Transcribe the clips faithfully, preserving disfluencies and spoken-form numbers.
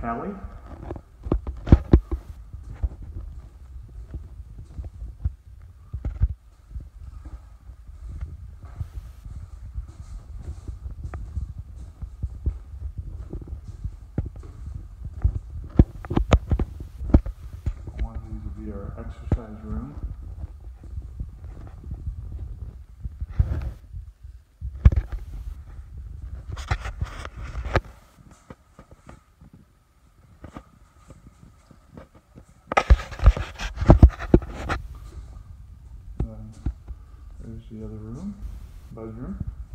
alley. One of these will be our exercise room. There's the other room, bedroom.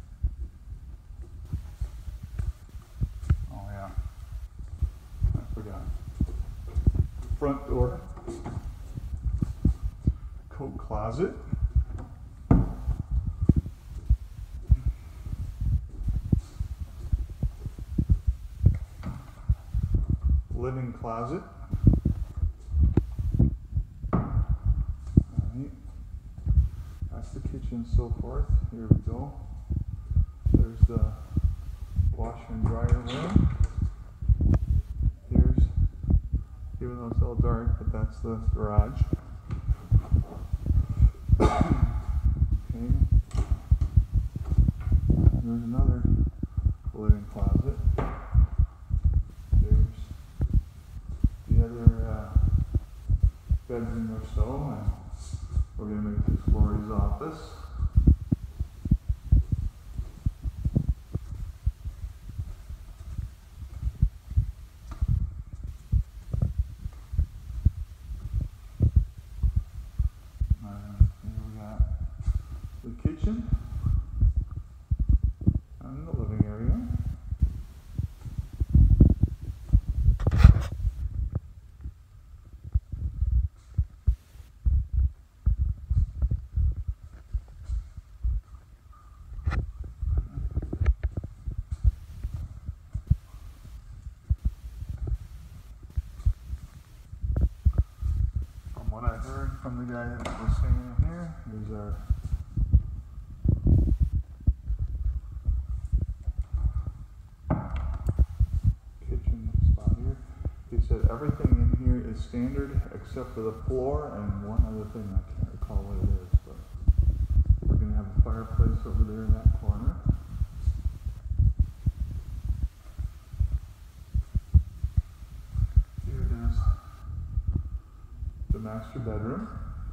Oh yeah, I forgot. Front door, coat closet. Living closet. That's the kitchen, so forth. Here we go. There's the washer and dryer room. Here's, even though it's all dark, but that's the garage. Okay. There's another living closet. There's the other uh, bedroom or so, and we're going to make this Lori's office. And here we got the kitchen and the living area. What I heard from the guy that was staying in here is our kitchen spot here. He said everything in here is standard except for the floor and one other thing, I can't recall what it is, but we're going to have a fireplace over there in that corner. Here it is. The master bedroom.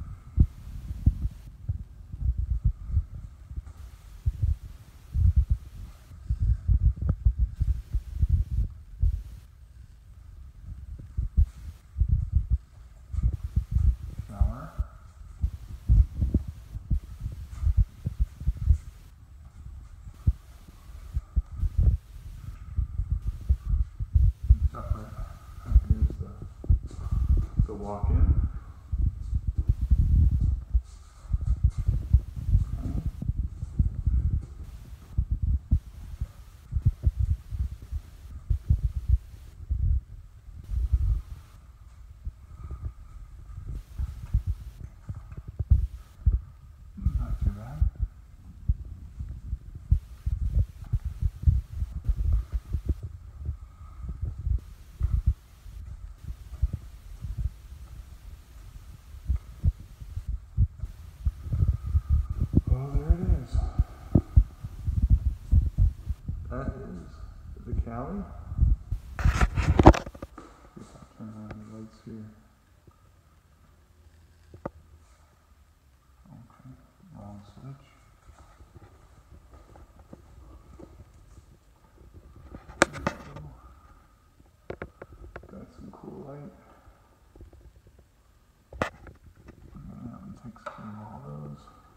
Shower. Separate. Here's the, the walk-in. That is the Cali. Turn on the lights here. Okay, wrong switch. Got some cool light. That one takes care of all those.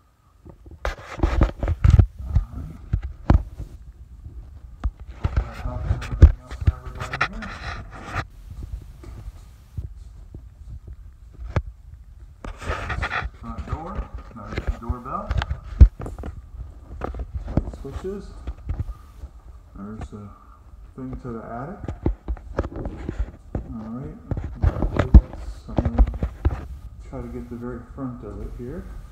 Doorbell, light switches, there's the thing to the attic. Alright, I'm going to try to get the very front of it here.